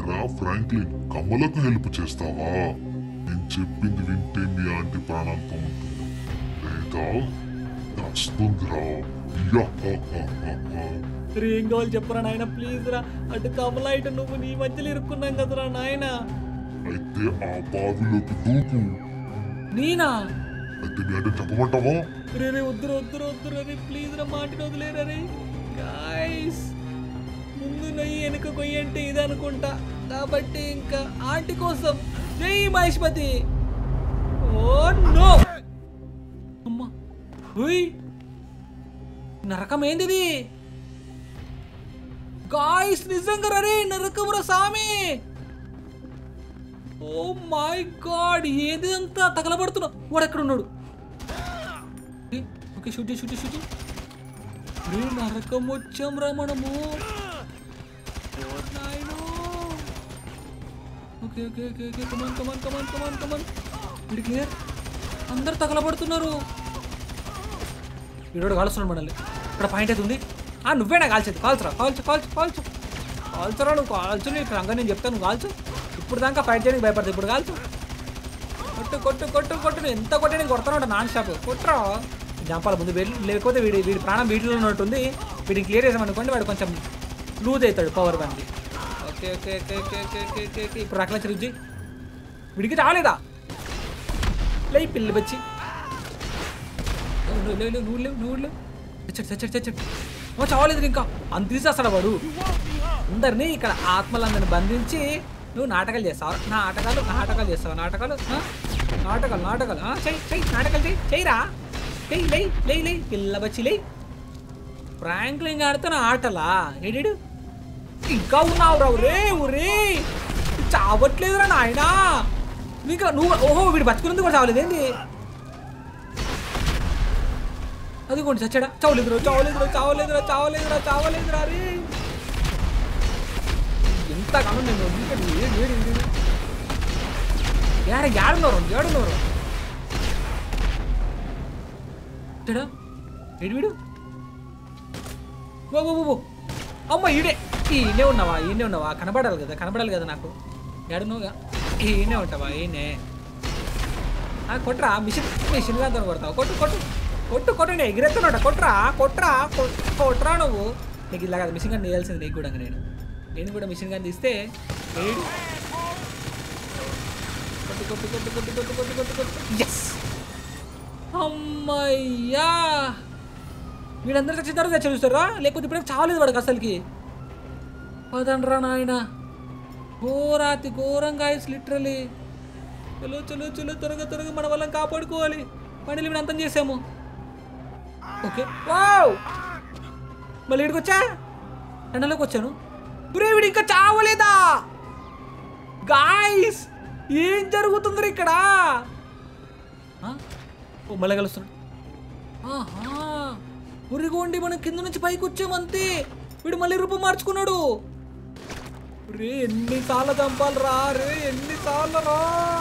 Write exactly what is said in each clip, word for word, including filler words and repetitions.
ఏరా Franklin, కమలకు help చేస్తావా? నేను చెప్పింది వింటే మీ ఆంటీ ప్రాణాలతో ఉంటుంది, లేదా వస్తుందిరా. ఏం కావాలి చెప్పరా నాయన, ప్లీజ్ రా. అటు కమల ఇటు నువ్వు నీ మధ్యలో ఇరుక్కున్నాం కదరా నాయన. అయితే ఆ బావిలోకి దూకు. నేనా? అయితే మీ అంటే చెప్పమంటావా? రే రే వద్దురు వద్దురు వద్దురు రే, ప్లీజ్ రా, మాటిని వదిలేరా రే. గాయస్, ముందు నయ్యి వెనుక కొయ్యి అంటే ఇది అనుకుంటా, కాబట్టి ఇంకా ఆంటీ కోసం జై మహేష్పతి. ఓ నో అమ్మా, నరకం ఏంది గాయస్? నిజంగా రే నరకం రా సామి. ఓ మై గాడ్, ఏది అంతా తగలబడుతున్నా. వాడు ఎక్కడ ఉన్నాడు? Okay, shoot shoot shoot. రే నరకం వచ్చాం రా మనము. Okay okay okay okay come on come on come on come on come on. వీడి క్లియర్. అందరు తగలబడుతున్నారు. వీడు కాలుస్తున్నాడు మనల్ని. ఇక్కడ పాయింట్ అయితే ఉంది. ఆ నువ్వేనా కాల్చేది? కాల్చరా, కాల్చు కాల్చు కాల్చు కాల్చరా. నువ్వు కాల్చు, నీకు రంగా నేను చెప్తాను, నువ్వు కాల్చు. ఇప్పుడు దాకా ఫైట్ చేయడానికి భయపడతావు, ఇప్పుడు కాల్చు. కొట్టు కొట్టు కొట్టు కొట్టు. నువ్వు ఎంత కొట్టే నేను కొడతాను నాన్ స్టాప్. కొట్టరా, జంపాల ముందు వీడి, లేకపోతే వీడి వీడి ప్రాణం వీటిలో ఉన్నట్టుంది. వీడిని క్లియర్ చేసామనుకోండి, వాడు కొంచెం లూజ్ అవుతాడు పవర్ బంది. Okay okay okay okay okay okay okay okay ఇప్పుడు రకల చిరుజీ వీడికి చాలేదా? లే పిల్లి బచ్చి, నువ్వు లేవు నువ్వు లేవు నువ్వు లేవు. చచ్చడు చచ్చడు చచ్చడు. ఓ చావలేదు ఇంకా. అంత తీసేస్తాడు వాడు అందరినీ. ఇక్కడ ఆత్మలందరిని బంధించి నువ్వు నాటకాలు చేస్తావు. నాటకాలు నాటకాలు చేస్తావు నాటకాలు నాటకాలు నాటకాలు చెయ్యి చెయ్యి నాటకాలు చెయ్యి చెయ్యిరా చెయ్యి. లై లై లై పిల్ల బచ్చి లై. ఫ్రాంక్లిన్ ఆడుతున్న ఆటలా ఏడు ఇంకా ఉన్నావు రావు రే. ఊరే చావట్లేదురా నాయనా. ఇంకా నువ్వు ఓహో వీడు బతుకున్నందుకు కూడా చావలేదేంటి? అదిగోండి చచ్చాడా. చావలేదురా చావలేదురా చావలేదురా చావలేదురా చావలేదురా రే. ఎంతగానో నేను ఏడు ఏడు ఏడు యాడ ఏడున్నారు ఏడున్నారు చెడా ఏడు వీడు. ఓ ఓ అమ్మ ఈడే. ఈయనే ఉన్నావా? ఈయనే ఉన్నావా? కనబడాలి కదా, కనబడాలి కదా నాకు. ఏడున్నావుగా, ఈయనే ఉంటావా? ఈయనే కొట్రా. మిషన్ మిషన్ గా కొడతావు. కొట్టు కొట్టు కొట్టు కొట్టండి. ఎగిరెత్తున్నాడు. కొట్రా కొట్రా కొట్రా. నువ్వు నీకు ఇలా కదా మిషన్ గన్ తీయాల్సింది. నీకు కూడా నేను నేను కూడా మిషన్ గన్ తీస్తే ఏడు. కొట్టు కొట్టు కొట్టు కొట్టు కొట్టు కొట్టు కొట్టు కొట్టు. ఎస్ అమ్మయ్యా. వీళ్ళందరూ చచ్చిన తర్వాత చదువుతారా? లేకపోతే ఇప్పుడే చావలేదు వాడికి అసలుకి. పదండ్రా నాయన. ఘోరాతి ఘోరంగా లిటరలీ. చలో చలో చలో త్వరగా త్వరగా మన వాళ్ళని కాపాడుకోవాలి. మళ్ళీ మేము అంతం చేసాము. ఓకే వావ్, మళ్ళీ ఇక్కడికి వచ్చా, ఎండలోకి వచ్చాను. పురే వీడు ఇంకా చావలేదా? గాయ్స్ ఏం జరుగుతుంది ఇక్కడ? ఓ మళ్ళీ కలుస్తున్నాడు. ఆహా ఉరిగోండి, మనం కింద నుంచి పైకి వచ్చామంతే. వీడు మళ్ళీ రూపం మార్చుకున్నాడు. రే ఎన్నిసార్లు చంపాలి రా రే, ఎన్నిసార్లు రా.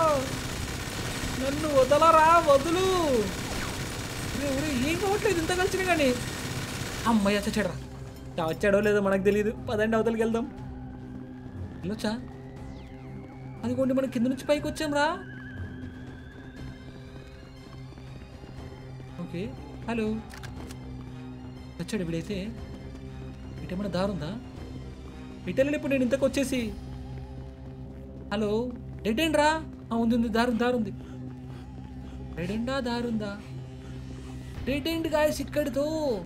నన్ను వదలరా, వదులు. ఏం కావట్లేదు ఇంత కలిసిన కానీ. అమ్మయ్య చచ్చాడరా. వచ్చాడో లేదో మనకు తెలియదు. పదండి అవతలకి వెళ్దాం. వెళ్ళొచ్చా? అదిగోండి మనం కింద నుంచి పైకి వచ్చాం రా. Okay hello. వచ్చాడు వీడైతే. ఇటేమన్నా దారుందా? ఇటెళ్ళి ఇప్పుడు నేను ఇంతకు వచ్చేసి. హలో డెడ్ ఎండ్ రా. ఉంది ఉంది దారుంది దారుంది. డెడ్ ఎండా దారుందా? డెడ్ ఎండ్ గాయస్ ఇక్కడితో.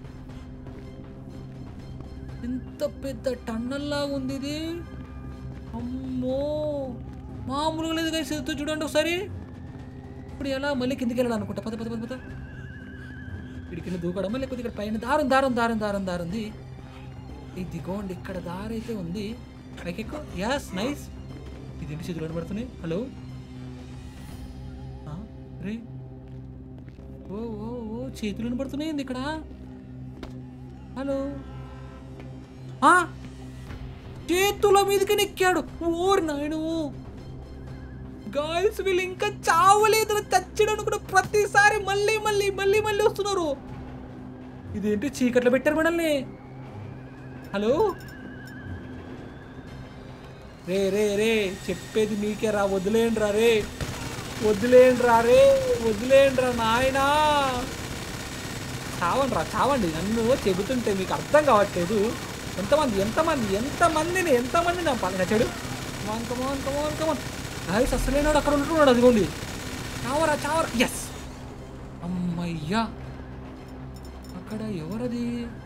ఎంత పెద్ద టన్నల్ లాగా ఉంది ఇది. అమ్మో మామూలుగా లేదు గాయస్. చూడండి ఒకసారి. ఇప్పుడు ఎలా మళ్ళీ కిందికి వెళ్ళాలి అనుకుంటా. పద పద పద పద. ఇక్కడ కింద దూకడమా లేకపోతే ఇక్కడ పైన దారం దారం దారం దారం దారుంది. ఇదిగోండి ఇక్కడ దారి అయితే ఉంది. పైకి ఎక్కువ. Yes nice. ఇది ఎన్ని చేతులు కనబడుతున్నాయి. హలో రే. ఓ ఓ ఓ చేతులు కనబడుతున్నాయి ఇక్కడ. హలో చేతుల మీదకి నెక్కాడు. ఓర్ నాయను. గాయస్ వీళ్ళు ఇంకా చావలేదు. చచ్చడానికి కూడా ప్రతిసారి మళ్ళీ మళ్ళీ మళ్ళీ మళ్ళీ వస్తున్నారు. ఇదేంటి చీకట్లో పెట్టారు మనల్ని. హలో రే రే రే చెప్పేది మీకే రా, వదిలేండి రా రే, వదిలేండి రా రే, వదిలేండి రా నాయనా. చావండి రా, చావండి. నన్ను చెబుతుంటే మీకు అర్థం కావట్లేదు. ఎంతమంది ఎంతమంది ఎంతమందిని ఎంతమంది నా పని నచ్చాడు. కమాన్ కమాన్ కమాన్ కమాన్ గాయస్, అసలేనాడు అక్కడ ఉంటున్నాడు. అదిగోండి, చావరా చావరా. ఎస్, అమ్మయ్యా. అక్కడ ఎవరది?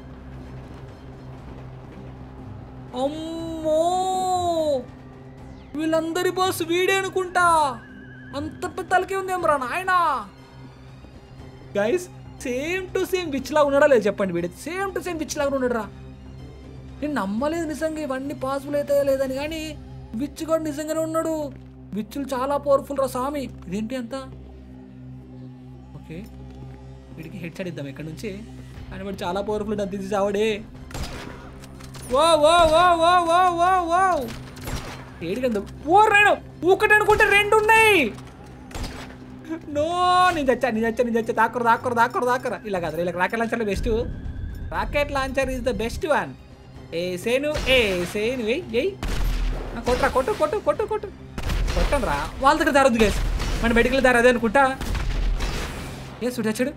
అమ్మో, వీళ్ళందరి బాస్ వీడే అనుకుంటా. అంత పెద్ద తలకే ఉందేమరా నాయనా. Guys, same to same witch లాగా ఉన్నాడా లేదు చెప్పండి. వీడే సేమ్ టు సేమ్ విచ్ లాగా ఉన్నాడు రా. నేను నమ్మలేదు నిజంగా ఇవన్నీ పాసిబుల్ అవుతాయో లేదని, కానీ విచ్ కూడా నిజంగానే ఉన్నాడు. విచ్చులు చాలా పవర్ఫుల్ రా స్వామి. ఇదేంటి అంతా? ఓకే, వీడికి హెడ్ షాట్ ఇద్దాం ఇక్కడ నుంచి. కానీ వాడు చాలా పవర్ఫుల్ అంత తీసి చావడే. ఓ ఓ ఓ ఓ ఓ ఓ ఓ ఏడికంద ఓ రైడు ఒకటి అనుకుంటే రెండు ఉన్నాయి. నో, నేను చచ్చా నేను చచ్చా నేను చచ్చా దాక్కరు దాక్కరు దాక్కరు దాక్కరా. ఇలా కాదు, ఇలా రాకెట్ లాంచర్లో best. Rocket launcher is the best one. ఏ సేను ఏ సేను వెయ్యి వెయ్యి కొట్టురా, కొట్టు కొట్టు కొట్టు కొట్టు కొట్టను రా. వాళ్ళ దగ్గర దారొద్దు గేస్, మన మెడికల్ దారి అదే అనుకుంటా. ఏ సుడు చచ్చాడు.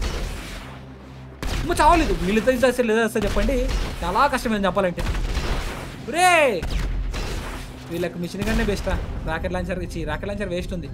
అమ్మ చావలేదు. వీళ్ళతో అసలు లేదా వస్తా చెప్పండి, చాలా కష్టమైంది చెప్పాలంటే. రే, వీళ్ళకి మిషన్ కన్నా బెస్టా? రాకెట్ లాంచర్ ఇచ్చి రాకెట్ లాంచర్ వేస్ట్ ఉంది.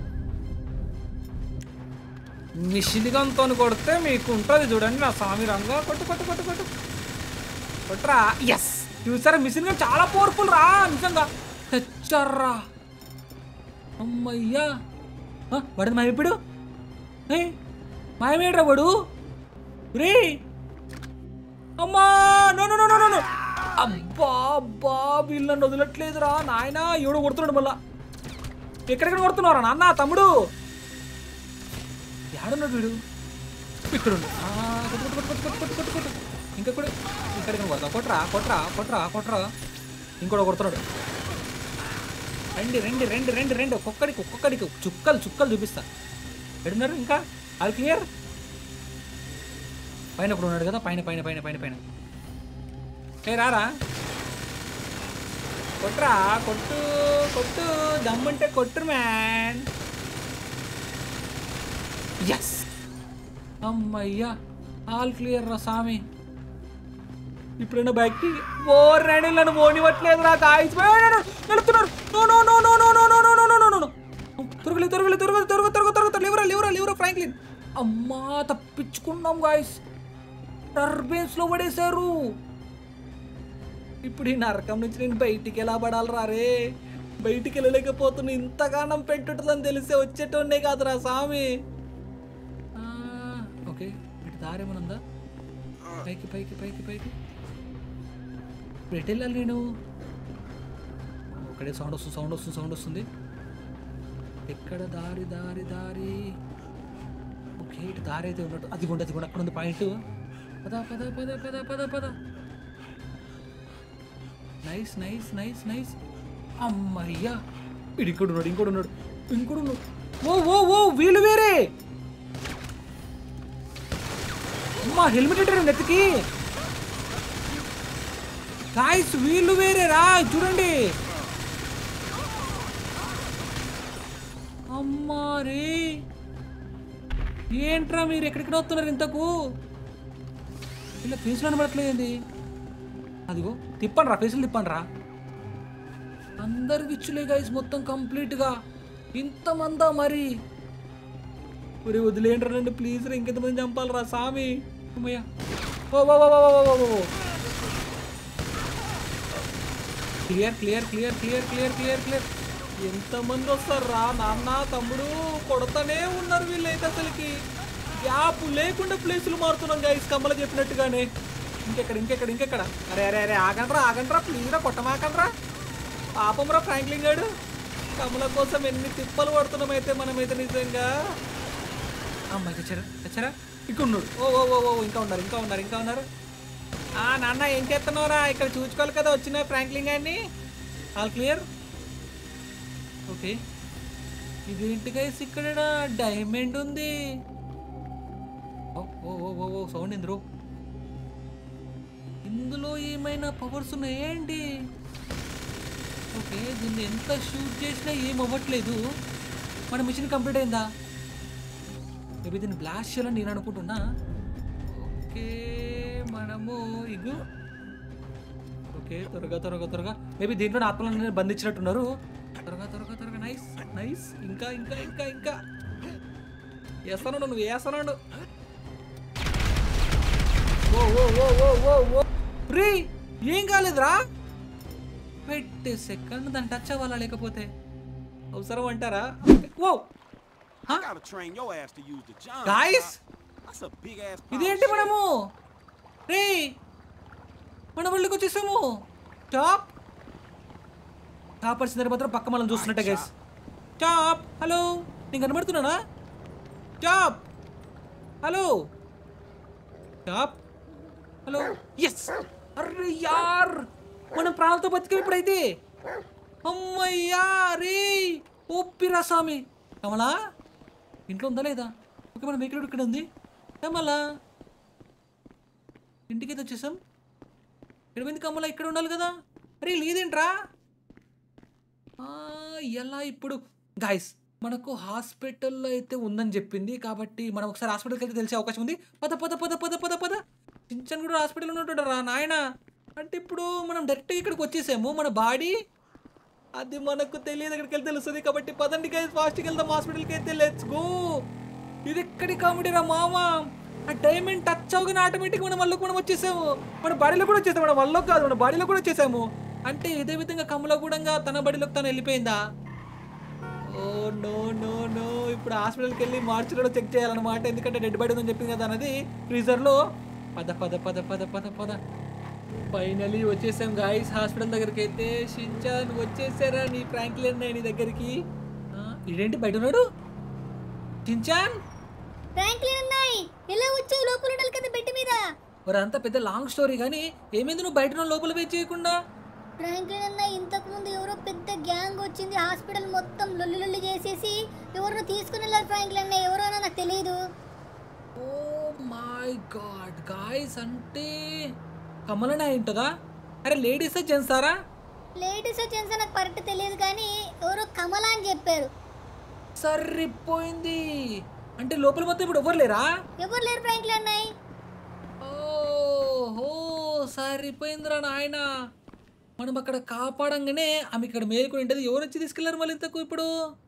మిషన్ గన్తో కొడితే మీకు ఉంటుంది చూడండి నా స్వామి రంగా. కొట్టు కొట్టు కొట్టు కొట్టు కొట్టురా. ఎస్, చూసారా మిషన్ గన్ చాలా పవర్ఫుల్ రా నిజంగా. తెచ్చారా అమ్మయ్యా. వాడు మా ఇప్పుడు మాయమేడ్రా వాడు. రే అమ్మా, no no no no no. అబ్బా అబ్బా, వీళ్ళు నన్ను వదలట్లేదురా నాయన. ఎవడో కొడుతున్నాడు మళ్ళా. ఎక్కడెక్కడ కొడుతున్నారా నాన్న తమ్ముడు? ఏడున్నాడు వీడు? ఇక్కడ ఇంకా కూడా ఇక్కడికి కొడతా. కొట్రా కొట్రా కొట్రా కొట్రా. ఇంకోటి కొడుతున్నాడు. రండి రండి రండి రండి రండి. ఒక్కొక్కడికి ఒక్కొక్కడికి చుక్కలు చుక్కలు చూపిస్తా. ఎడున్నారు ఇంకా? అది క్లియర్. పైన ఇప్పుడు ఉన్నాడు కదా, పైన పైన పైన పైన పైన. ఏ రారా, కొట్రా కొట్టు కొట్టు, దమ్ముంటే కొట్టు మ్యాన్. ఎస్, అమ్మయ్యా, ఆల్ క్లియర్ రా స్వామి. ఇప్పుడైనా బయటికి ఓ రెండు నన్ను ఓనివ్వట్లేదు రా. గాయస్ వెళుతున్నారు. No no no no no no no no no no no no. తొరగలి తొరగలి తొరగలి తొరగ తొరగ తొరగ లివరా లివరా లివరా ఫ్రాంక్లిన్. అమ్మా, తప్పించుకున్నాం గాయస్. టర్బేన్స్ లో పడేశారు. ఇప్పుడు ఈ నరకం నుంచి నేను బయటికి ఎలా పడాలరా రే? బయటికి వెళ్ళలేకపోతున్నా. ఇంతగానం పెట్టుంటుందని తెలిసే వచ్చేటోనే కాదురా స్వామి. ఓకే, ఇటు దారేమనుందా? పైకి పైకి పైకి పైకి ఎటు వెళ్ళాలి నేను? ఒకటే సౌండ్ వస్తుంది సౌండ్ వస్తుంది సౌండ్ వస్తుంది. ఎక్కడ దారి దారి దారి? ఓకే, ఇటు దారి అయితే ఉన్నట్టు. అది కూడా అది కూడా అక్కడ ఉంది పాయింట్. పద పద పద పద పద పద. Nice nice nice nice. అమ్మయ్యా, ఇడు ఇంకోటి ఉన్నాడు ఇంకోటి ఉన్నాడు ఇంకోటి ఉన్నాడు. ఓ ఓ ఓ వీళ్ళు వేరే. అమ్మా, హెల్మెట్ పెట్టారు నెత్తికి. గాయ్స్, వీళ్ళు వేరే రా, చూడండి. అమ్మా రే, ఏంట్రా మీరు ఎక్కడికి వస్తున్నారు ఇంతకు? ఇలా ఫేస్లో అనబడట్లేదండి. అదిగో తిప్పండి రా, ఫేసులు తిప్పండి రా. అందరు విచ్చులే గైస్, మొత్తం కంప్లీట్గా. ఇంతమందా మరి? ఒరే వదిలేండ్రా రండి ప్లీజ్ రా, ఇంకెంతమంది చంపాలరా స్వామి. అమ్మయ్యా, ఓ ఓ ఓ ఓ ఓ. Clear clear clear clear clear clear clear. ఎంతమంది వస్తారు రా నాన్న తమ్ముడు? కొడతానే ఉన్నారు వీళ్ళైతే. అసలుకి గ్యాప్ లేకుండా ప్లేసులు మారుతున్నాం గైస్, కమ్మలు చెప్పినట్టుగానే. ఇంకెక్కడ ఇంకెక్కడ ఇంకెక్కడ? అరే అరే అరే ఆగండ్రా ఆగండ్రా ప్లీజ్ రా, కొట్టమాకండ్రా. పాపం రా ఫ్రాంక్లిన్ గాడు, కమ్మల కోసం ఎన్ని తిప్పలు పడుతున్నాం అయితే మనమైతే నిజంగా. అమ్మాయి తెచ్చారా తెచ్చారా? ఇక్కడ ఉన్నాడు. ఓ ఓ ఓ ఓ ఇంకా ఉన్నారు ఇంకా ఉన్నారు ఇంకా ఉన్నారు. ఆ నాన్న ఏం చేస్తున్నావురా? ఇక్కడ చూసుకోవాలి కదా వచ్చిన ఫ్రాంక్లిన్ గారిని. All clear. ఓకే, ఇదేంటి గైస్ ఇక్కడ డైమండ్ ఉంది. ఓ ఓ ఓ ఓ సౌండ్ ఇందులో ఇందులో ఏమైనా పవర్స్ ఉన్నాయేంటి? ఓకే, దీన్ని ఎంత షూట్ చేసినా ఏం అవ్వట్లేదు. మన మిషన్ కంప్లీట్ అయిందా? మేబీ దీన్ని బ్లాస్ట్ చేయాలని నేను అనుకుంటున్నా. ఓకే, మనము ఇగు ఓకే, త్వరగా త్వరగా త్వరగా మేబీ దీంట్లో ఆత్మలను బంధించినట్టున్నారు. త్వరగా త్వరగా త్వరగా నైస్ నైస్. ఇంకా ఇంకా ఇంకా ఇంకా వేస్తాను, నువ్వు వేస్తాను. ఓ ఓ ఓ ఓ ఓ ఓ రీ, ఏం కాలేదురా? వెయిట్ సెకండ్, దాన్ని టచ్ అవ్వాలా లేకపోతే అవసరం అంటారా? ఓ గాయ్స్, ఇదేంటి మనము రే మన వాళ్ళకి వచ్చేసాము. టాప్ టాప్ వచ్చిన మాత్రం పక్క మనం చూస్తున్నట్టే గైస్. టాప్ హలో, నేను కనబడుతున్నానా? Top hello, top hello. Yes, అర్రే యార్, మనం ప్రాణాలతో బతికే ఇప్పుడైతే. అమ్మయ్యా రే, ఓపిరా స్వామి. కమలా ఇంట్లో ఉందా లేదా? ఓకే, మనం వెహికల్ ఇక్కడ ఉంది. కమలా ఇంటికి అయితే వచ్చేసాం. ఇక్కడ పోయింది కమలా, ఇక్కడ ఉండాలి కదా. అరే లేదేంట్రా? ఎలా ఇప్పుడు గాయస్, మనకు హాస్పిటల్లో అయితే ఉందని చెప్పింది కాబట్టి మనం ఒకసారి హాస్పిటల్కి అయితే తెలిసే అవకాశం ఉంది. పద పద పద పద పద పద చించన్ కూడా హాస్పిటల్లో ఉంటుంటారా నాయన? అంటే ఇప్పుడు మనం డైరెక్ట్గా ఇక్కడికి వచ్చేసాము. మన బాడీ అది మనకు తెలియదు, అక్కడికి వెళ్తే తెలుస్తుంది. కాబట్టి పదండి గైస్, ఫాస్ట్కి వెళ్దాం హాస్పిటల్కి అయితే. Let's go. ఇది ఎక్కడి కామెడీ రా మామ. ఆ డైమండ్ టచ్ అవగానే ఆటోమేటిక్గా మనం వల్ల కూడా వచ్చేసాము. మన బాడీలో కూడా వచ్చేసాము. మన వల్ల కాదు, మన బాడీలో కూడా వచ్చేసాము. అంటే ఇదే విధంగా కమల కూడా తన బాడీలోకి తను వెళ్ళిపోయిందా? ఓ నో నో నో, ఇప్పుడు హాస్పిటల్కి వెళ్ళి మార్చిలో చెక్ చేయాలన్నమాట. ఎందుకంటే డెడ్ బాడీ ఉందని చెప్పింది కదా అన్నది ఫ్రీజర్లో. పద పద పద పద పద పద ఫైనలీ వచ్చేసాం గాయస్ హాస్పిటల్ దగ్గరికి అయితే. షించాన్ వచ్చేసారా నీ ఫ్రాంక్లిన్ నీ దగ్గరికి? ఇదేంటి బయట ఉన్నాడు షించాన్? ఫ్రాంక్లిన్ అన్నాయ్, ఎలా వచ్చావు? లోపల ఉండాలి కదా బెడ్ మీద. మరి అంత పెద్ద లాంగ్ స్టోరీ కానీ ఏమైంది నువ్వు బయట లోపల వెయిట్ చేయకుండా? ఫ్రాంక్లిన్ అన్న, ఇంతకు ముందు ఎవరో పెద్ద గ్యాంగ్ వచ్చింది, హాస్పిటల్ మొత్తం లొల్లి లొల్లి చేసేసి ఎవరినో తీసుకుని వెళ్ళారు ఫ్రాంక్లిన్ అన్న. ఎవరో నాకు తెలియదు. ఓ మై గాడ్ గాయ్స్, అంటే కమలనే అయి ఉంటుందా? అరే లేడీసా జెంట్సారా? లేడీస్ జెంట్స్ నాకు కరెక్ట్ తెలియదు కానీ ఎవరో కమల అని చెప్పారు. సరిపోయింది. అంటే లోపల మొత్తం ఇప్పుడు ఎవరు లేరా? ఎవరు లేరు ఫ్రాంక్లిన్ అన్నాయ్. ఓహో సరిపోయిందిరా నాయన. మనం అక్కడ కాపాడంగానే ఆమె ఇక్కడ మేలుకొని ఉంటుంది. ఎవరు వచ్చి తీసుకెళ్లారు మళ్ళీ ఇంతకు ఇప్పుడు?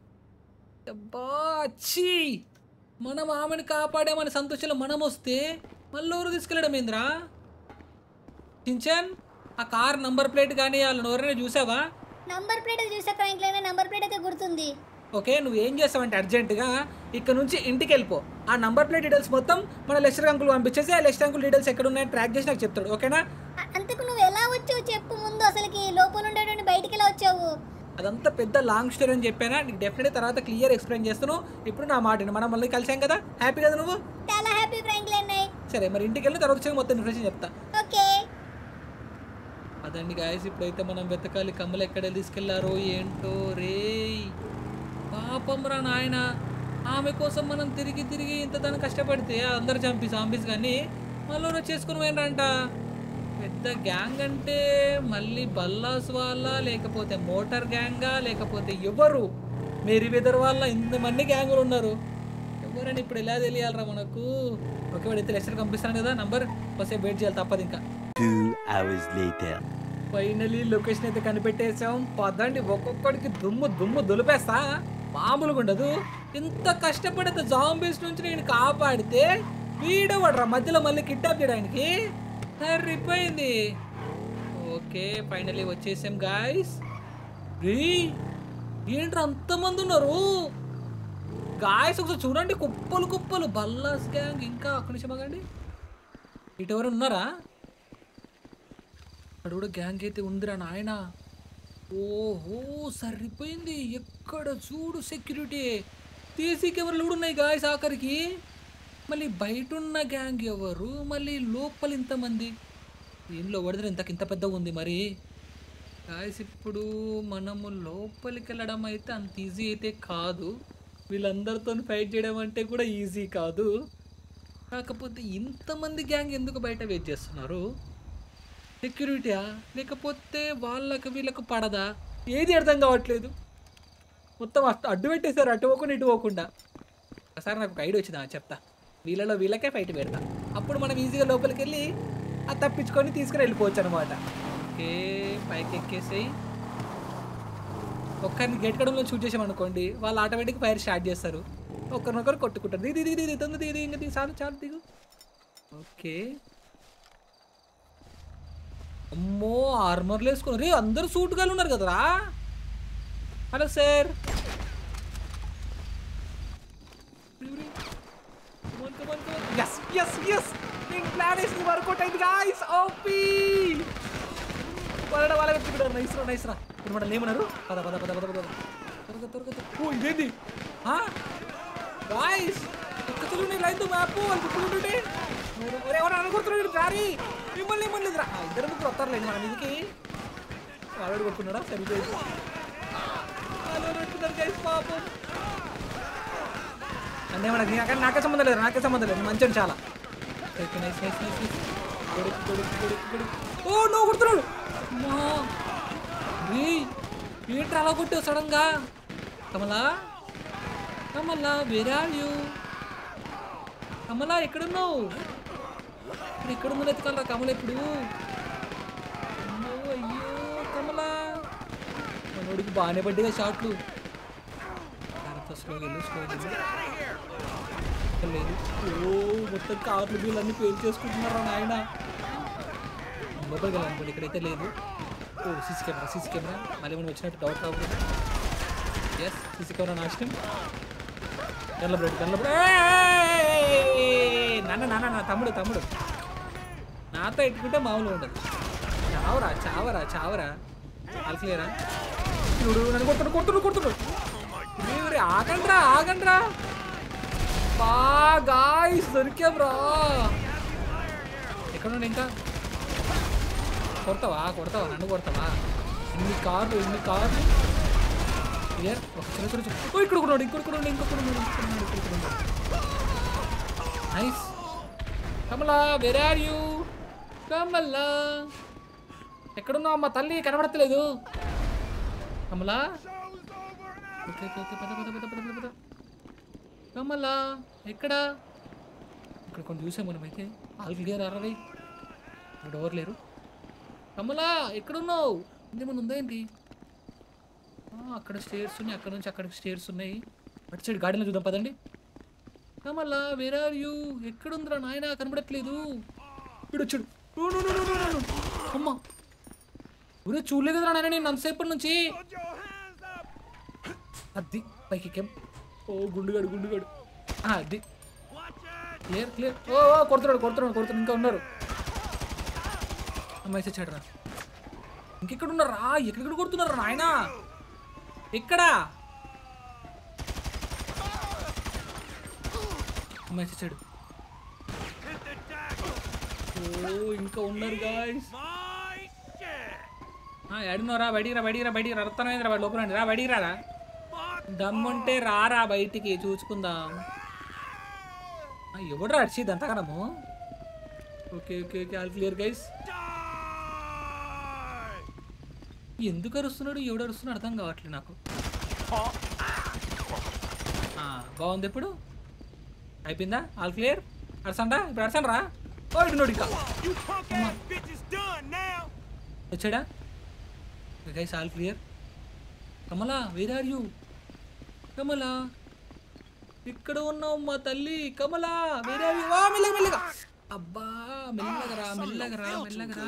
అచ్చి, మనం ఆమెను కాపాడామని సంతోషంలో మనం వస్తే మళ్ళీ ఎవరు తీసుకెళ్ళడం ఏంద్రా? చించన్, ఆ కార్ నంబర్ ప్లేట్ కానీ వాళ్ళని ఎవరైనా చూసావా? నంబర్ ప్లేట్ అయితే చూసా ఫ్రాంక్లిన్, నంబర్ ప్లేట్ అయితే గుర్తుంది. ఓకే, నువ్వు ఏం చేస్తావంటే అర్జెంటుగా ఇక్కడ నుంచి ఇంటికి వెళ్ళిపో. ఆ నంబర్ ప్లేట్ డీటెయిల్స్ మొత్తం మన లెస్టర్ అంకుల్ పంపించేసి ఆ లెస్టర్ అంకుల్ డీటెయిల్స్ ఎక్కడ ఉన్నాయో ట్రాక్ చేసి నాకు చెప్తాడు. ఓకేనా? అంతకు నువ్వు ఎలా వచ్చావు చెప్పు ముందు. అసలుకి లోపల ఉండేటువంటి బయటికి ఎలా వచ్చావు? అదంతా పెద్ద లాంగ్ స్టోరీ అని చెప్పానా నీకు. డెఫినెట్గా తర్వాత క్లియర్ ఎక్స్ప్లెయిన్ చేస్తాను. ఇప్పుడు నా మాట మనం మళ్ళీ కలిసాం కదా, హ్యాపీ కదా నువ్వు? చాలా హ్యాపీ ఫ్రాంక్లిన్ అన్నాయ్. సరే మరి ఇంటికి వెళ్ళిన తర్వాత వచ్చి మొత్తం ఇన్ఫర్మేషన్ చెప్తా. ఓకే అదండి గాయస్, ఇప్పుడైతే మనం వెతకాలి కమ్మలు ఎక్కడ తీసుకెళ్లారో ఏంటో. రే పాపం రా నాయన, ఆమె కోసం మనం తిరిగి తిరిగి ఇంత దాన్ని కష్టపడితే అందరు చంపి సాంబీస్ కానీ మళ్ళీ చేసుకుని పోయినరంట. పెద్ద గ్యాంగ్ అంటే మళ్ళీ బల్లాస్ వాళ్ళ, లేకపోతే మోటార్ గ్యాంగా, లేకపోతే ఎవరు మేరీ వెదర్ వాళ్ళ? ఇంతమంది గ్యాంగులు ఉన్నారు. ఎవరని ఇప్పుడు ఎలా తెలియాలరా మనకు? ఓకే, వాడు అయితే లెక్చర్ పంపిస్తాను కదా నంబర్, వస్తే వెయిట్ చేయాలి తప్పదు. ఇంకా ఫైనలీ లొకేషన్ అయితే కనిపెట్టేసాం. పదండి ఒక్కొక్కడికి దుమ్ము దుమ్ము దులిపేస్తా, మామూలుగా ఉండదు. ఇంత కష్టపడితే జాంబీస్ నుంచి నేను కాపాడితే వీడవడరా మధ్యలో మళ్ళీ కిడ్నాప్ చేయడానికి. సరిపోయింది. ఓకే ఫైనలీ వచ్చేసాం గాయస్. రీ ఏంట్రా అంతమంది ఉన్నారు గాయస్, ఒకసారి చూడండి, కుప్పలు కుప్పలు బల్లాస్ గ్యాంగ్. ఇంకా ఒక్క నిమిషం ఆగండి, ఇటు ఎవరు ఉన్నారా? అక్కడ కూడా గ్యాంగ్ అయితే ఉందిరా నాయన. ఓహో సరిపోయింది. ఎక్కడ చూడు సెక్యూరిటీ, సీసీ కెమెరాలు కూడా ఉన్నాయి గాయస్ ఆఖరికి. మళ్ళీ బయట ఉన్న గ్యాంగ్ ఎవరు, మళ్ళీ లోపల ఇంతమంది. దీనిలో పడితే ఇంతకు ఇంత పెద్దగా ఉంది మరి గాయస్. ఇప్పుడు మనము లోపలికి వెళ్ళడం అయితే అంత ఈజీ అయితే కాదు. వీళ్ళందరితో ఫైట్ చేయడం అంటే కూడా ఈజీ కాదు. కాకపోతే ఇంతమంది గ్యాంగ్ ఎందుకు బయట వెయిట్ చేస్తున్నారు? సెక్యూరిటీయా, లేకపోతే వాళ్ళకు వీళ్ళకు పడదా? ఏది అర్థం కావట్లేదు. మొత్తం అటు అడ్డు పెట్టేశారు, అటు పోకుండా ఇటు పోకుండా. ఒకసారి నాకు ఒక ఐడియా వచ్చిందా చెప్తా. వీళ్ళలో వీళ్ళకే ఫైట్ పెడతా, అప్పుడు మనం ఈజీగా లోపలికి వెళ్ళి అది తప్పించుకొని తీసుకుని వెళ్ళిపోవచ్చు అనమాట. ఓకే పైకి ఎక్కేసేయి. ఒక్కరిని గేట్ కడంలో షూట్ చేసామనుకోండి, వాళ్ళు ఆటోమేటిక్ ఫైర్ స్టార్ట్ చేస్తారు, ఒకరినొకరు కొట్టుకుంటారు. దిగి దిగి దిగి తొందర దిగి ఇంకా దిగి చాలు చాలు దిగు. ఓకే అమ్మో ఆర్మర్లు వేసుకున్నారు. రే అందరూ సూట్ గాలు ఉన్నారు కదరా. Hello sir. Yes yes yes నేను ప్లాన్ వేసింది వర్కౌట్ అయింది గాయ్స్. ఓపీ వాళ్ళ వాళ్ళ పెట్టుకుంటారు. నైస్ రా నైస్ రా. ఇప్పుడు మనం ఏమన్నారు? పద పద పద పద పద త్వరగా త్వరగా. ఓ ఇదేంది గాయ్స్, ఒక్కసారి నేను లైన్ మ్యాప్ వాళ్ళు పెట్టుకుంటుంటే ఎవరు అనుకుంటున్నాడు సారీ మిమ్మల్ని మిమ్మల్ని రా. ఇద్దరు ముగ్గురు వస్తారులేండి మన మీదకి. వాళ్ళు కొట్టుకున్నాడా సరిపోయి వాళ్ళు పెట్టుకున్నారు గైస్ పాపం. అంటే మనకి నాకే నాకే సంబంధం లేదు, నాకే సంబంధం లేదు. మంచిగా చాలా నైస్ నైస్ నైస్ నైస్. కొడుకు కొడుకు కొడుకు కొడుకు. ఓ నువ్వు కొడుతున్నాడు. ఏంట్రా అలా కొట్టావు సడన్గా? Kamala Kamala where are you? Kamala ఎక్కడున్నావు? ఇప్పుడు ఎక్కడుందో ఎత్తుకోవాలరా కమల ఇప్పుడు. అయ్యో కమలా మనోడికి బాగానే పడ్డాయి షాట్లు. స్లో వెళ్ళు స్లో వెళ్ళు. లేదు ఓ మొత్తం కార్లు బిల్లు అన్నీ పేరు చేసుకుంటున్నారా నాయన. లోపలికి వెళ్ళాలి ఇక్కడైతే లేదు. ఓ సీసీ కెమెరా సీసీ కెమెరా మళ్ళీ మనం వచ్చినట్టు డౌట్ రావద్దు. ఎస్ సీసీ కెమెరా నాశనం. గల్ల బ్రెడ్ గల్ల బ్రెడ్. నాన్న నాన్న నా తమ్ముడు తమ్ముడు నాతో ఎట్టుకుంటే మామూలుగా ఉండదు. చావరా చావరా చావరా అలసలేరా. చూడు నన్ను కొడుతుడు కొడుతుడు కొడుతుడు. ఆగండ్రా ఆగండ్రా. బా గాయ్స్ దొరికాంరా. ఎక్కడుండి ఇంకా? కొడతావా కొడతావా నన్ను కొడతావా? ఎన్ని కార్లు ఎన్ని కార్లు. క్లియర్. ఓ ఇక్కడ కొన్నాడు ఇంకొకడు ఇంకొకడు ఇంకొకడు. Nice. Kamala where are you? Kamala ఎక్కడున్నావు అమ్మ తల్లి? కనబడతలేదు కమలా. ఓకే ఓకే పద పద పద పద పద. కమలా ఎక్కడా? ఇక్కడ కొన్ని చూసాం మనం అయితే. ఆల్ క్లియర్ అరవై ఇక్కడ ఎవరు లేరు. కమలా ఎక్కడున్నావు? ఇంకేమన్నా ఉందా ఏంటి? అక్కడ స్టేర్స్ ఉన్నాయి, అక్కడ నుంచి అక్కడికి స్టేర్స్ ఉన్నాయి. అటు సైడ్ గార్డెన్లో చూద్దాం పదండి. Kamala where are you? ఎక్కడుందిరా నాయన కనబడట్లేదు. ఇప్పుడు వచ్చాడు. అమ్మా ఊరే చూడలేదు కదరా నాయన నేను అంతసేపటి నుంచి. అది పైకి ఎక్కాం. ఓ గుండుగాడు గుండుగాడు. అది క్లియర్ క్లియర్. ఓ కొడుతున్నాడు కొడుతున్నాడు కొడుతున్నాడు. ఇంకా ఉన్నారు. అమ్మాయి వచ్చాడు రా. ఇంకెక్కడ ఉన్నారా? ఎక్కడెక్కడ కొడుతున్నారా నాయన? ఎక్కడా? అమ్మాయి వచ్చాడు. ఓ ఇంకా ఉన్నారు గాయ్స్. ఎడున్నారా? బయటికి రా బయటికి రా బయటికి రా. రత్తనైందిరా వాడు లోపల రా. బయటికి రారా. దమ్ముంటే రారా బయటికి చూసుకుందాం. ఎవడు అడిచిద్ది అంతకనము. Okay okay okay all clear guys. ఎందుకు అరుస్తున్నాడు ఎవడు అరుస్తున్నాడు అర్థం కావట్లేదు నాకు. బాగుంది. ఇప్పుడు అయిపోయిందా? All clear. అరసండా ఇప్పుడు అరసండి రా. ఓ ఇటు నోడు ఇంకా వచ్చాడా? Guys all clear. Kamala where are you? Kamala ఇక్కడ ఉన్నావు మా తల్లి. Kamala where are you? మెల్లగా మెల్లగా. అబ్బా మెల్లగరా మెల్లగరా మెల్లగరా.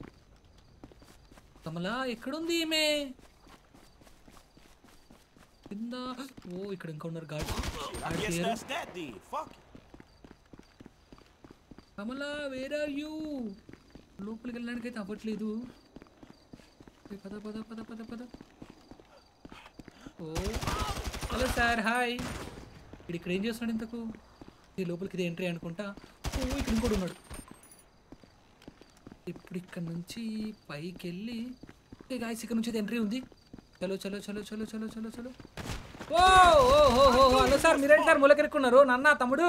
కమలా ఎక్కడుంది ఈమె? కింద. ఓ ఇక్కడ ఇంకా ఉన్నారు guard. Kamala where are you? లోపలికి వెళ్ళడానికి అయితే అవ్వట్లేదు. పద పద పద పద పద. ఓ హలో సార్ హాయ్. ఇక్కడ ఇక్కడ ఏం చేస్తున్నాడు ఇంతకు? ఈ లోపలికి ఇది ఎంట్రీ అనుకుంటా. ఓ ఇక్కడ ఇంకోటి ఉన్నాడు. ఇప్పుడు ఇక్కడ నుంచి పైకి వెళ్ళి గాయస్ ఇక్కడ నుంచి ఎంట్రీ ఉంది. చలో చలో చలో చలో చలో చలో చలో. ఓ ఓహో హలో సార్ మీరేంటి సార్ మూలకెరుక్కున్నారు? నన్న తమ్ముడు.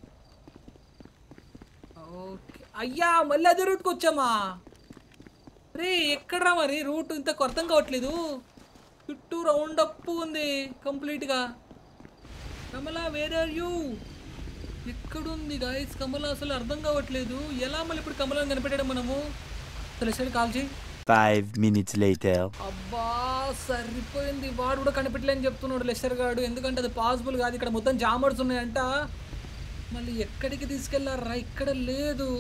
ఓకే అయ్యా మళ్ళీ అదే రూట్కి వచ్చామా? రే ఎక్కడ్రా మరి రూట్ ఇంత అర్థం కావట్లేదు. చుట్టూ రౌండ్ అప్ ఉంది కంప్లీట్గా. Kamala where are you? ఎక్కడుంది గాయస్ కమలా? అసలు అర్థం కావట్లేదు. ఎలా మళ్ళీ ఇప్పుడు కమలాని కనిపెట్టడం మనము? అసలు కాల్ చేయి. Five minutes later. అబ్బా సరిపోయింది. వాడు కూడా కనిపెట్టలేని చెప్తున్నాడు లెస్టర్ గాడు. ఎందుకంటే అది పాసిబుల్ కాదు. ఇక్కడ మొత్తం జామర్స్ ఉన్నాయంట. మళ్ళీ ఎక్కడికి తీసుకెళ్లారా? ఇక్కడ లేదు.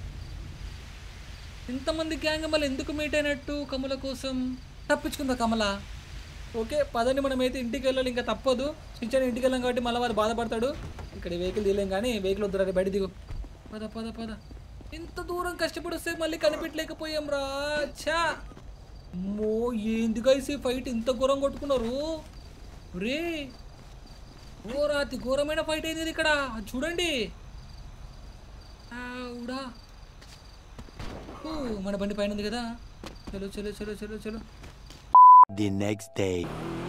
ఇంతమంది గ్యాంగ్ మళ్ళీ ఎందుకు మీట్ అయినట్టు కమల కోసం? తప్పించుకుందా కమల? ఓకే పదని మనమైతే ఇంటికి వెళ్ళాలి. ఇంకా తప్పదు. చిన్న ఇంటికి వెళ్ళాం కాబట్టి మళ్ళీ వాడు బాధపడతాడు. ఇక్కడ వెహికల్ తీయలేం కానీ వెహికల్ వద్దురా బయట దిగు. పద పద పద. ఇంత దూరం కష్టపడి వస్తే మళ్ళీ కనిపెట్టలేకపోయాం రా. ఛా మో ఏంది గైస్ ఈ ఫైట్ ఇంత ఘోరం కొట్టుకున్నారు రే. ఘోరాతి ఘోరమైన ఫైట్ అయింది ఇక్కడ చూడండి. ఆవుడా ఓ మన బండి పైన ఉంది కదా. చలో చలో చలో చలో చలో. The next day.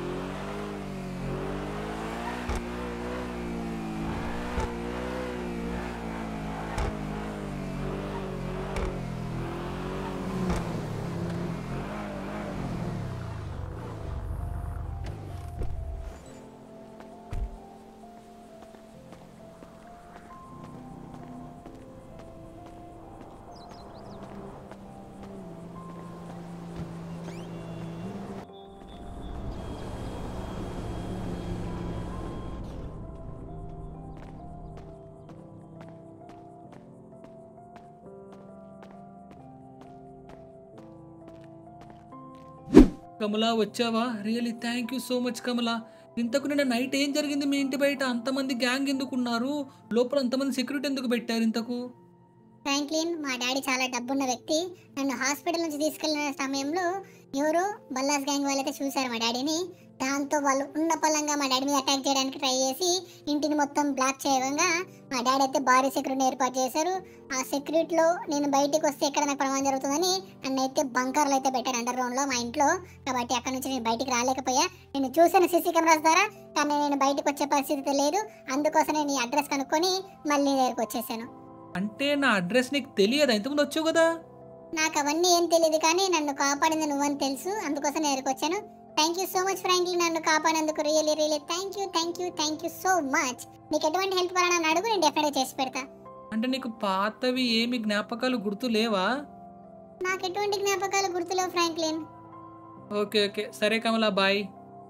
కమలా వచ్చావా? Really thank you so much Kamala. ఇంతకు నిన్న నైట్ ఏం జరిగింది మీ ఇంటి బయట? అంతమంది గ్యాంగ్ ఎందుకు ఉన్నారు? లోపల అంతమంది సెక్యూరిటీ ఎందుకు పెట్టారు ఇంతకు? ఫ్రాంక్లిన్ మా డాడీ చాలా డబ్బున్న వ్యక్తి. నన్ను హాస్పిటల్ నుంచి తీసుకెళ్లిన సమయంలో ఎవరో బల్లాస్ గ్యాంగ్ వాళ్ళైతే చూశారు మా డాడీని. దాంతో వాళ్ళు ఉన్న పలంగా మా డాడీ మీద అటాక్ చేయడానికి ట్రై చేసి ఇంటిని మొత్తం బ్లాక్ చేయగా మా డాడీ అయితే భారీ సెక్యూరిటీని ఏర్పాటు చేశారు. ఆ సెక్యూరిటీలో నేను బయటికి వస్తే ఎక్కడ నాకు ప్రమాదం జరుగుతుందని నన్ను అయితే బంకర్లు అయితే పెట్టారు అండర్ గ్రౌండ్లో మా ఇంట్లో. కాబట్టి అక్కడ నుంచి నేను బయటికి రాలేకపోయా. నేను చూసిన సీసీ కెమెరాస్ ద్వారా కానీ నేను బయటకు వచ్చే పరిస్థితి లేదు. అందుకోసం నేను ఈ అడ్రస్ కనుక్కొని మళ్ళీ దగ్గరకు వచ్చేసాను. అంటే నా అడ్రస్ నీకు తెలియదా? ఇంతకుముందు వచ్చావు కదా. నాకు అవన్నీ ఏం తెలియదు కానీ నన్ను కాపాడింది నువ్వని తెలుసు. అందుకోసం నేను దగ్గరకు వచ్చాను. Thank you so much Franklin నన్ను కాపాడినందుకు. Really really thank you thank you thank you so much. నీకు ఎటువంటి హెల్ప్ కావాలని అడుగు, నేను డెఫినెట్గా చేసి పెడతా. అంటే నీకు పాతవి ఏమి జ్ఞాపకాలు గుర్తు లేవా? నాకు ఎటువంటి జ్ఞాపకాలు గుర్తులేవు ఫ్రాంక్లిన్. ఓకే ఓకే సరే కమలా బాయ్.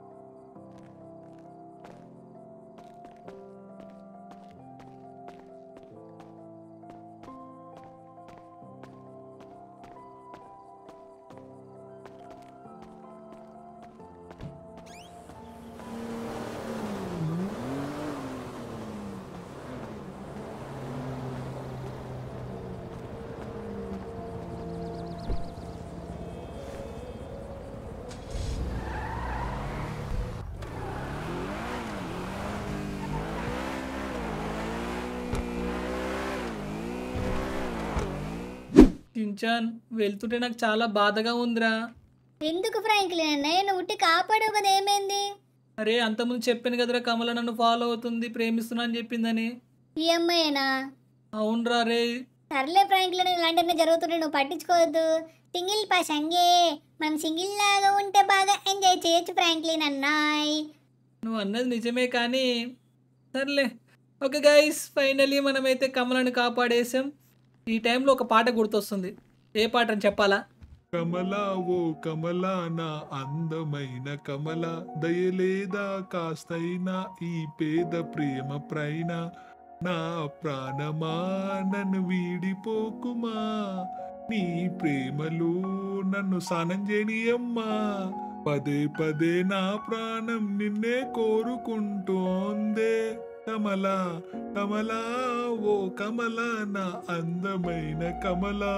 చించాన్ వెళ్తుంటే నాకు చాలా బాధగా ఉందిరా. ఎందుకు ఫ్రాంక్లిన్ అన్నయ్య? నువ్వు ఉట్టి కాపాడవు కదా, ఏమైంది? అరే అంతకుముందు చెప్పాను కదరా కమల నన్ను ఫాలో అవుతుంది, ప్రేమిస్తున్నా అని చెప్పిందని. ఈ అమ్మాయేనా? అవునరా రే. సర్లే ఫ్రాంక్లిన్, ఇలాంటివన్నీ జరుగుతుంటే నువ్వు పట్టించుకోవద్దు. సింగిల్ పసంగే మనం సింగిల్ లాగా ఉంటే బాగా ఎంజాయ్ చేయొచ్చు ఫ్రాంక్లిన్ అన్నాయ్. నువ్వు అన్నది నిజమే కానీ సర్లే. ఓకే గైస్ ఫైనలీ మనమైతే కమలను కాపాడేసాం. ఈ టైంలో ఒక పాట గుర్తొస్తుంది. ఏ పాట అని చెప్పాలా? కమలా ఓ కమలా నా అందమైన కమల, దయలేదా కాస్తైనా ఈ పేద ప్రేమ ప్రైన, నా ప్రాణమా నన్ను వీడిపోకుమా, నీ ప్రేమలు నన్ను సానంజేనియమ్మా, పదే పదే నా ప్రాణం నిన్నే కోరుకుంటోందే, కమలా కమలా ఓ కమలా నా అందమైన కమలా.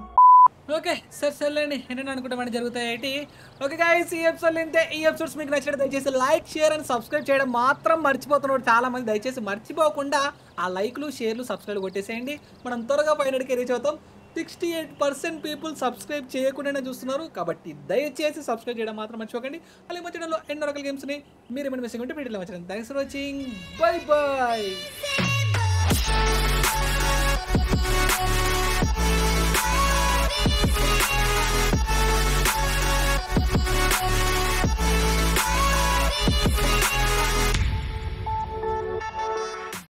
ఓకే సరే సర్లేండి, ఏంటంటే అనుకుంటామని జరుగుతాయి ఏంటి. ఓకే గైస్ ఈ ఎపిసోడ్ ఇంతే. ఈ ఎపిసోడ్స్ మీకు నచ్చినట్టు దయచేసి లైక్ షేర్ అండ్ సబ్స్క్రైబ్ చేయడం మాత్రం మర్చిపోతున్నాడు చాలా మంది. దయచేసి మర్చిపోకుండా ఆ లైక్లు షేర్లు సబ్స్క్రైబ్ కొట్టేసేయండి. మనం త్వరగా పైనడికి రీచ్ అవుతాం. Sixty eight percent people subscribe చేయకుండానే చూస్తున్నారు కాబట్టి దయచేసి సబ్స్క్రైబ్ చేయడం మాత్రం మర్చిపోకండి. అలాగే మా ఛానల్లో ఎన్నో రకాల గేమ్స్ని మీరు ఏమైనా మిస్ ఉంటే వీడియోలో వచ్చాను. Thanks for watching. Bye bye.